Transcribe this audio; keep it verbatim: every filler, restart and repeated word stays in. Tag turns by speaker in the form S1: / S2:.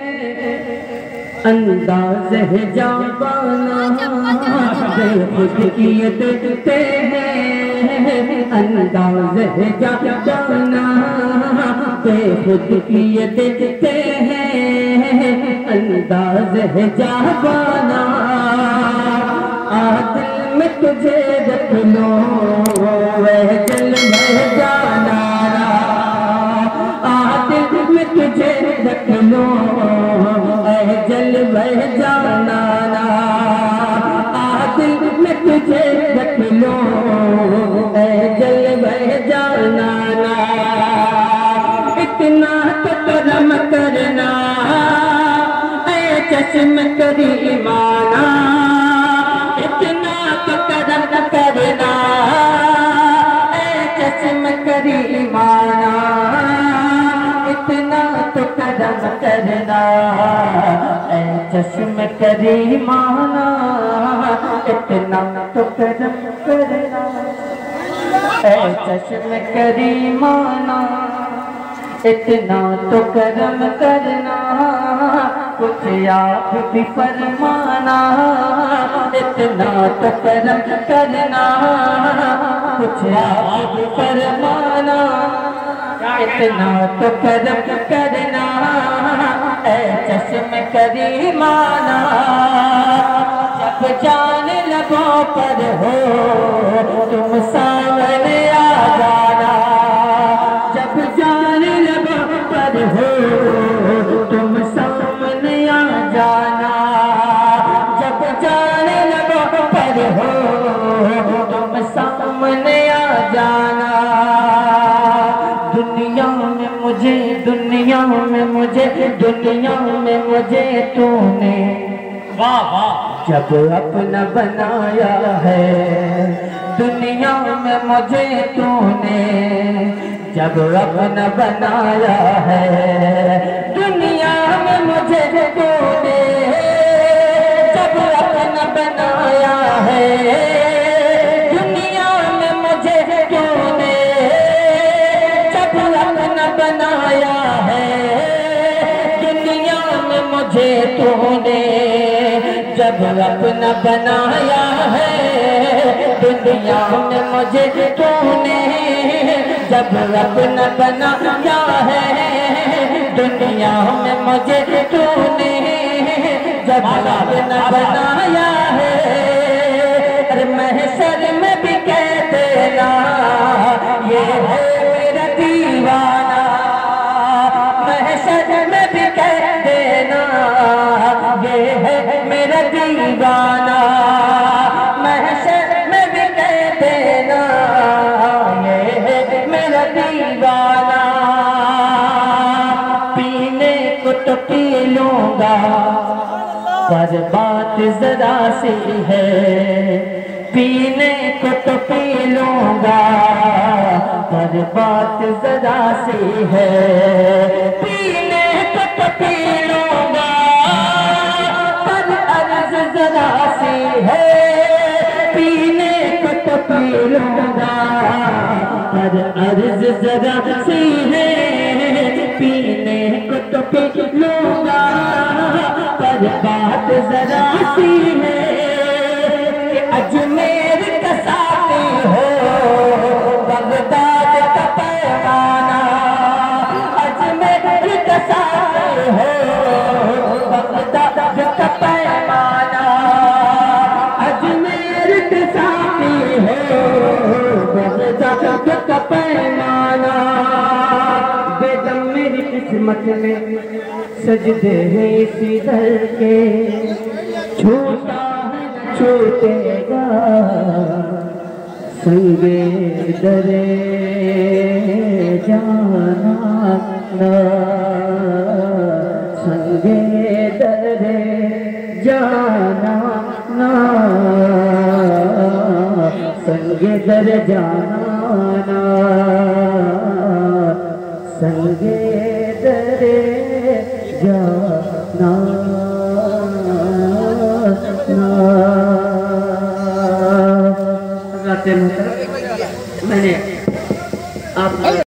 S1: अंदाज़ है जाबाना बेखुद किए देते हैं, अंदाज़ है जाबाना बेखुद किए देते हैं, अंदाज़ है जाबाना आ दिल में तुझे रख लो वह जल में जाना, आ दिल में तुझे रख लो जल बह जाना, आ दिल में तुझे रख लो जल बह जाना, इतना तो करम करना ऐ चश्म करीमाना, इतना तो करम करना ऐ चश्म करीमाना, इतना तो करम करना ऐ चश्म करीमाना, इतना तो करम करना ऐ चश्म करीमाना, इतना तो करम करना कुछ आप भी फरमाना, इतना तो करम करना कुछ आप भी फरमाना, इतना तो करम करना ऐ चश्म करीमाना, जब जान लबों पर हो तुम सामने आ जाना, जब जान लबों पर हो तुम सामने आ जाना, जब जान लबों पर हो तुम सामने आ जाना, दुनिया में मुझे दुनिया में मुझे दुनिया में मुझे तूने वाह वाह जब अपना बनाया है, दुनिया में मुझे तूने जब अपना बनाया है, दुनिया में मुझे तूने जब अपना बनाया है, दुनिया में मुझे तूने जब अपना बनाया है, दुनिया में मुझे तूने जब अपना बनाया है, दुनिया में मुझे तूने जब अपना बनाया है, दुनिया में मुझे तूने जब अपना बनाया है, अरे महशर में भी कह देना ये है मेरा दीवाना, महशर में भी कह देना ये है मेरा दीवाना, महशर में भी कह देना ये है मेरा दीवाना, पीने को तो पी लूंगा पर बात जरा सी है, पीने को तो पी लूंगा पर बात जरा सी है, पीने को तो पी लूंगा पर अर्ज जरा सी है, पीने को तो पी लूंगा पर अर्ज जरा सी है, पीने को तो पी लूंगा पर बात जरा सी है, अजमेर का साथी हो बगदाद का पैमाना, अजमेर का साथी हो बगदाद का पैमाना, अजमेर का साथी हो बगदाद का पैमाना, बेगम मेरी किस्मत में सजदे हैं इसी दर के, छूटा छूटेगा संगे दरे जाना ना, संगे दरे जाना ना, संगे दर जाना ना, संगे दरे जाना मैंने आप